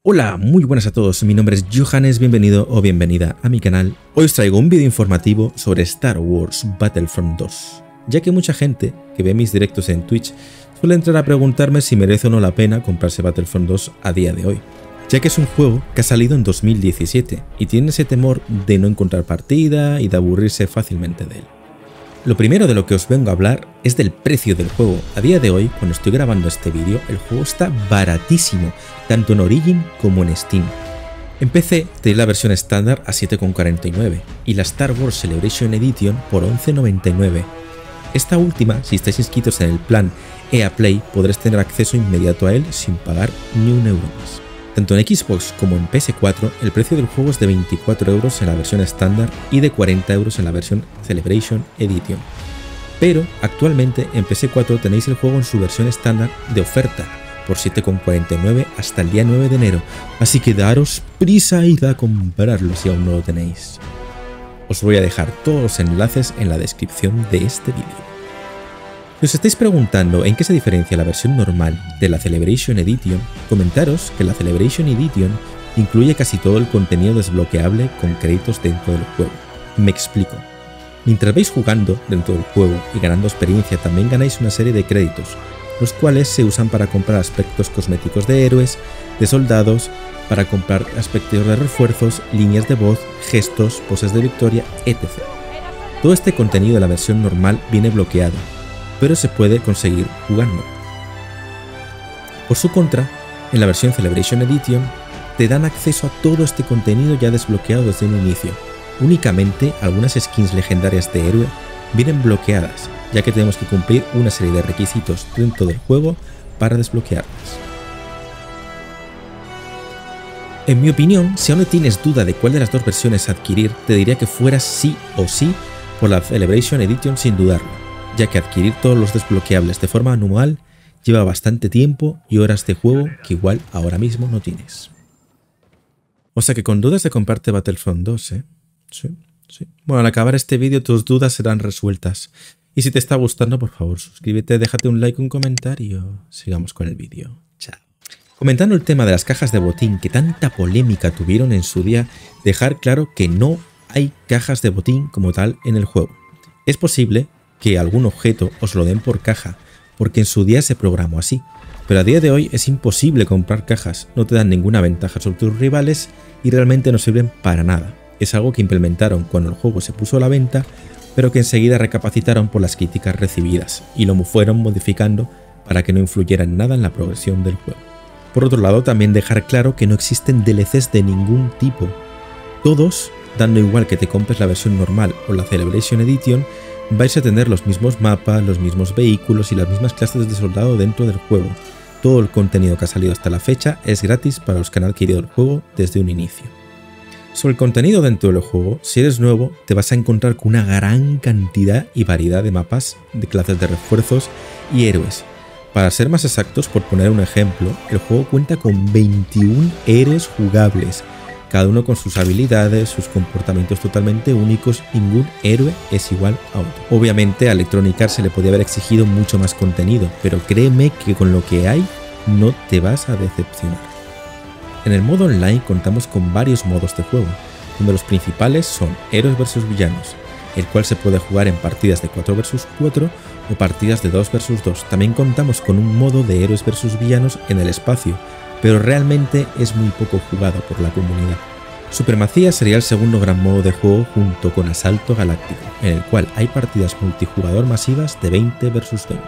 Hola, muy buenas a todos, mi nombre es Johannes, bienvenido o bienvenida a mi canal. Hoy os traigo un vídeo informativo sobre Star Wars Battlefront 2, ya que mucha gente que ve mis directos en Twitch suele entrar a preguntarme si merece o no la pena comprarse Battlefront 2 a día de hoy, ya que es un juego que ha salido en 2017 y tiene ese temor de no encontrar partida y de aburrirse fácilmente de él. Lo primero de lo que os vengo a hablar es del precio del juego. A día de hoy, cuando estoy grabando este vídeo, el juego está baratísimo, tanto en Origin como en Steam. En PC tenéis la versión estándar a 7,49 y la Star Wars Celebration Edition por 11,99. Esta última, si estáis inscritos en el plan EA Play, podréis tener acceso inmediato a él sin pagar ni un euro más. Tanto en Xbox como en PS4, el precio del juego es de 24 euros en la versión estándar y de 40 euros en la versión Celebration Edition. Pero actualmente en PS4 tenéis el juego en su versión estándar de oferta por 7,49 hasta el día 9 de enero, así que daros prisa y id a comprarlo si aún no lo tenéis. Os voy a dejar todos los enlaces en la descripción de este vídeo. Si os estáis preguntando en qué se diferencia la versión normal de la Celebration Edition, comentaros que la Celebration Edition incluye casi todo el contenido desbloqueable con créditos dentro del juego. Me explico. Mientras vais jugando dentro del juego y ganando experiencia, también ganáis una serie de créditos, los cuales se usan para comprar aspectos cosméticos de héroes, de soldados, para comprar aspectos de refuerzos, líneas de voz, gestos, poses de victoria, etc. Todo este contenido de la versión normal viene bloqueado, pero se puede conseguir jugando. Por su contra, en la versión Celebration Edition te dan acceso a todo este contenido ya desbloqueado desde un inicio. Únicamente algunas skins legendarias de héroe vienen bloqueadas, ya que tenemos que cumplir una serie de requisitos dentro del juego para desbloquearlas. En mi opinión, si aún no tienes duda de cuál de las dos versiones adquirir, te diría que fueras sí o sí por la Celebration Edition sin dudarlo, ya que adquirir todos los desbloqueables de forma anual lleva bastante tiempo y horas de juego que igual ahora mismo no tienes. O sea que con dudas de comprarte Battlefront 2, ¿eh? Sí. Bueno, al acabar este vídeo tus dudas serán resueltas. Y si te está gustando, por favor, suscríbete, déjate un like, un comentario. Sigamos con el vídeo. Chao. Comentando el tema de las cajas de botín que tanta polémica tuvieron en su día, dejar claro que no hay cajas de botín como tal en el juego. Es posible que algún objeto os lo den por caja, porque en su día se programó así, pero a día de hoy es imposible comprar cajas, no te dan ninguna ventaja sobre tus rivales y realmente no sirven para nada. Es algo que implementaron cuando el juego se puso a la venta, pero que enseguida recapacitaron por las críticas recibidas y lo fueron modificando para que no influyera en nada en la progresión del juego. Por otro lado, también dejar claro que no existen DLCs de ningún tipo. Todos, dando igual que te compres la versión normal o la Celebration Edition, vais a tener los mismos mapas, los mismos vehículos y las mismas clases de soldado dentro del juego. Todo el contenido que ha salido hasta la fecha es gratis para los que han adquirido el juego desde un inicio. Sobre el contenido dentro del juego, si eres nuevo, te vas a encontrar con una gran cantidad y variedad de mapas, de clases de refuerzos y héroes. Para ser más exactos, por poner un ejemplo, el juego cuenta con 21 héroes jugables, cada uno con sus habilidades, sus comportamientos totalmente únicos, ningún héroe es igual a otro. Obviamente a Electronic Arts se le podía haber exigido mucho más contenido, pero créeme que con lo que hay no te vas a decepcionar. En el modo online contamos con varios modos de juego, donde los principales son héroes vs villanos, el cual se puede jugar en partidas de 4 vs 4 o partidas de 2 vs 2. También contamos con un modo de héroes vs villanos en el espacio, pero realmente es muy poco jugado por la comunidad. Supremacía sería el segundo gran modo de juego junto con Asalto Galáctico, en el cual hay partidas multijugador masivas de 20 vs 20.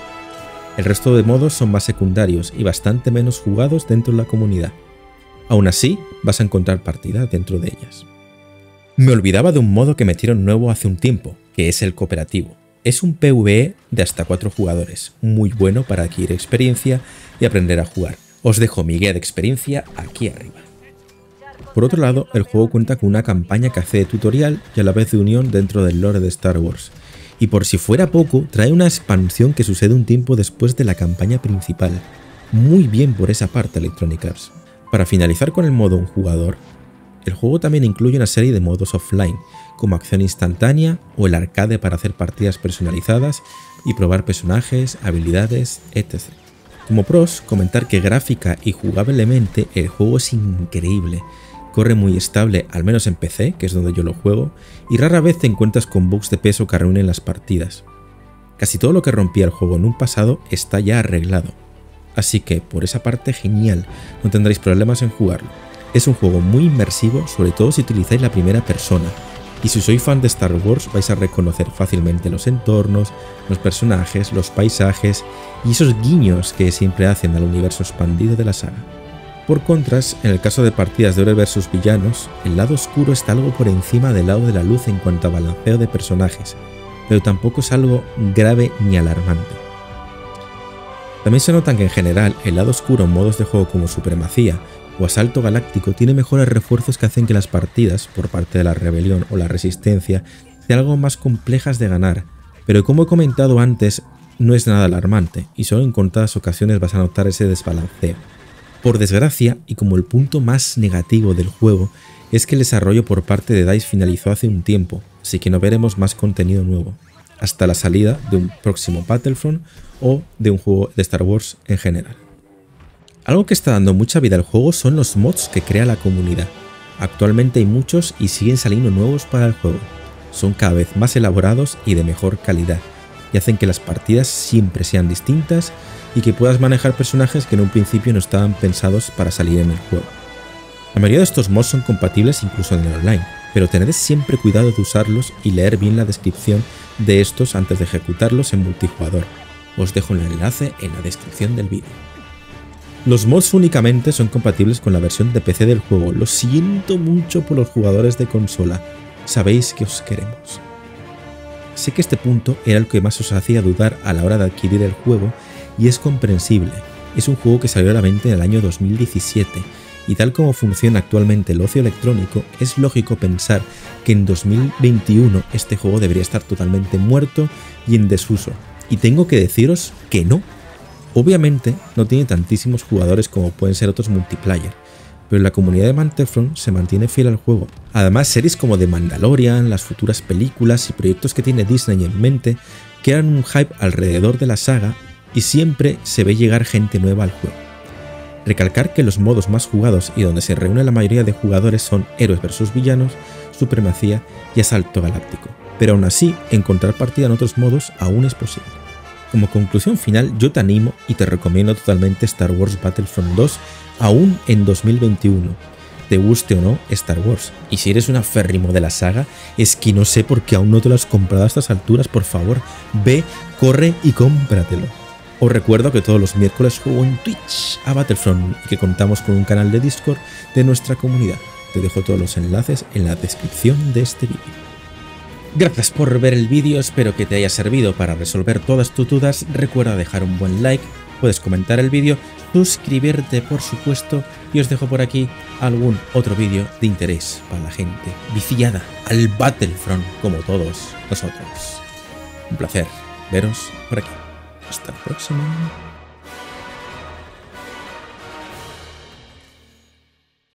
El resto de modos son más secundarios y bastante menos jugados dentro de la comunidad. Aún así, vas a encontrar partidas dentro de ellas. Me olvidaba de un modo que metieron nuevo hace un tiempo, que es el cooperativo. Es un PvE de hasta 4 jugadores, muy bueno para adquirir experiencia y aprender a jugar. Os dejo mi guía de experiencia aquí arriba. Por otro lado, el juego cuenta con una campaña que hace de tutorial y a la vez de unión dentro del lore de Star Wars. Y por si fuera poco, trae una expansión que sucede un tiempo después de la campaña principal. Muy bien por esa parte Electronic Arts. Para finalizar con el modo un jugador, el juego también incluye una serie de modos offline, como acción instantánea o el arcade para hacer partidas personalizadas y probar personajes, habilidades, etc. Como pros, comentar que gráfica y jugablemente el juego es increíble. Corre muy estable, al menos en PC, que es donde yo lo juego, y rara vez te encuentras con bugs de peso que arruinen las partidas. Casi todo lo que rompía el juego en un pasado está ya arreglado. Así que, por esa parte, genial, no tendréis problemas en jugarlo. Es un juego muy inmersivo, sobre todo si utilizáis la primera persona. Y si sois fan de Star Wars vais a reconocer fácilmente los entornos, los personajes, los paisajes y esos guiños que siempre hacen al universo expandido de la saga. Por contras, en el caso de partidas de héroes vs villanos, el lado oscuro está algo por encima del lado de la luz en cuanto a balanceo de personajes, pero tampoco es algo grave ni alarmante. También se nota que en general el lado oscuro en modos de juego como Supremacía o Asalto Galáctico tiene mejores refuerzos que hacen que las partidas, por parte de la Rebelión o la Resistencia, sean algo más complejas de ganar, pero como he comentado antes, no es nada alarmante y solo en contadas ocasiones vas a notar ese desbalanceo. Por desgracia, y como el punto más negativo del juego, es que el desarrollo por parte de DICE finalizó hace un tiempo, así que no veremos más contenido nuevo, hasta la salida de un próximo Battlefront o de un juego de Star Wars en general. Algo que está dando mucha vida al juego son los mods que crea la comunidad. Actualmente hay muchos y siguen saliendo nuevos para el juego. Son cada vez más elaborados y de mejor calidad, y hacen que las partidas siempre sean distintas y que puedas manejar personajes que en un principio no estaban pensados para salir en el juego. La mayoría de estos mods son compatibles incluso en el online, pero tened siempre cuidado de usarlos y leer bien la descripción de estos antes de ejecutarlos en multijugador. Os dejo el enlace en la descripción del vídeo. Los mods únicamente son compatibles con la versión de PC del juego. Lo siento mucho por los jugadores de consola. Sabéis que os queremos. Sé que este punto era el que más os hacía dudar a la hora de adquirir el juego y es comprensible. Es un juego que salió a la venta en el año 2017 y tal como funciona actualmente el ocio electrónico, es lógico pensar que en 2021 este juego debería estar totalmente muerto y en desuso. Y tengo que deciros que no. Obviamente no tiene tantísimos jugadores como pueden ser otros multiplayer, pero la comunidad de Battlefront se mantiene fiel al juego. Además, series como The Mandalorian, las futuras películas y proyectos que tiene Disney en mente crean un hype alrededor de la saga y siempre se ve llegar gente nueva al juego. Recalcar que los modos más jugados y donde se reúne la mayoría de jugadores son héroes vs villanos, Supremacía y Asalto Galáctico, pero aún así encontrar partida en otros modos aún es posible. Como conclusión final, yo te animo y te recomiendo totalmente Star Wars Battlefront 2 aún en 2021, te guste o no Star Wars. Y si eres un aférrimo de la saga, es que no sé por qué aún no te lo has comprado a estas alturas. Por favor, ve, corre y cómpratelo. Os recuerdo que todos los miércoles juego en Twitch a Battlefront y que contamos con un canal de Discord de nuestra comunidad. Te dejo todos los enlaces en la descripción de este vídeo. Gracias por ver el vídeo, espero que te haya servido para resolver todas tus dudas. Recuerda dejar un buen like, puedes comentar el vídeo, suscribirte por supuesto y os dejo por aquí algún otro vídeo de interés para la gente viciada al Battlefront como todos nosotros. Un placer veros por aquí. Hasta la próxima.